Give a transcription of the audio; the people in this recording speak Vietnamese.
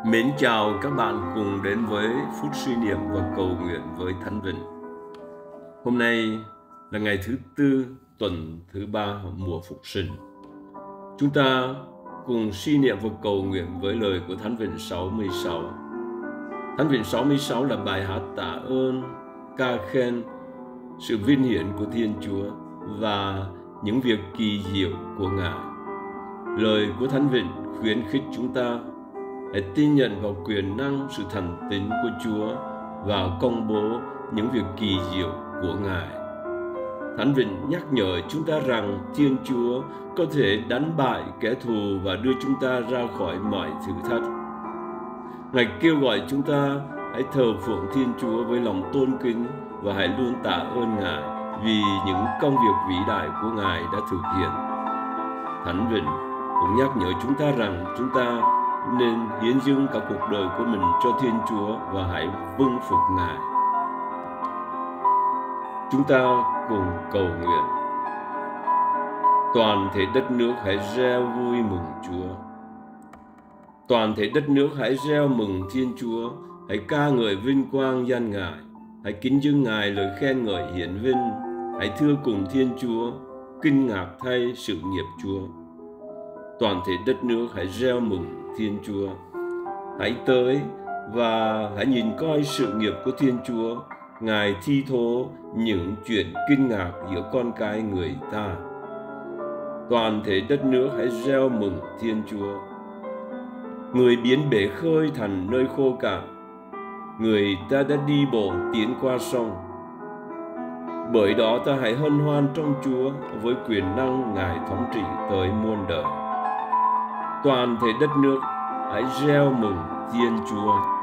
Mến chào các bạn cùng đến với phút suy niệm và cầu nguyện với Thánh Vịnh. Hôm nay là ngày thứ tư tuần thứ 3 mùa Phục Sinh. Chúng ta cùng suy niệm và cầu nguyện với lời của Thánh Vịnh 66. Thánh Vịnh 66 là bài hát tạ ơn, ca khen sự vinh hiển của Thiên Chúa và những việc kỳ diệu của Ngài. Lời của Thánh Vịnh khuyến khích chúng ta hãy tin nhận vào quyền năng, sự thành tín của Chúa và công bố những việc kỳ diệu của Ngài. Thánh Vịnh nhắc nhở chúng ta rằng Thiên Chúa có thể đánh bại kẻ thù và đưa chúng ta ra khỏi mọi thử thách. Ngài kêu gọi chúng ta hãy thờ phượng Thiên Chúa với lòng tôn kính và hãy luôn tạ ơn Ngài vì những công việc vĩ đại của Ngài đã thực hiện. Thánh Vịnh cũng nhắc nhở chúng ta rằng chúng ta nên hiến dâng cả cuộc đời của mình cho Thiên Chúa và hãy vâng phục Ngài. Chúng ta cùng cầu nguyện. Toàn thể đất nước hãy reo vui mừng Chúa. Toàn thể đất nước hãy reo mừng Thiên Chúa, hãy ca ngợi vinh quang danh Ngài, hãy kính dâng Ngài lời khen ngợi hiển vinh, hãy thưa cùng Thiên Chúa, kinh ngạc thay sự nghiệp Chúa. Toàn thể đất nước hãy reo mừng Thiên Chúa. Hãy tới và hãy nhìn coi sự nghiệp của Thiên Chúa. Ngài thi thố những chuyện kinh ngạc giữa con cái người ta. Toàn thể đất nước hãy reo mừng Thiên Chúa. Người biến bể khơi thành nơi khô cạn. Người ta đã đi bộ tiến qua sông. Bởi đó ta hãy hân hoan trong Chúa với quyền năng Ngài thống trị tới muôn đời. Toàn thể đất nước hãy reo mừng Thiên Chúa.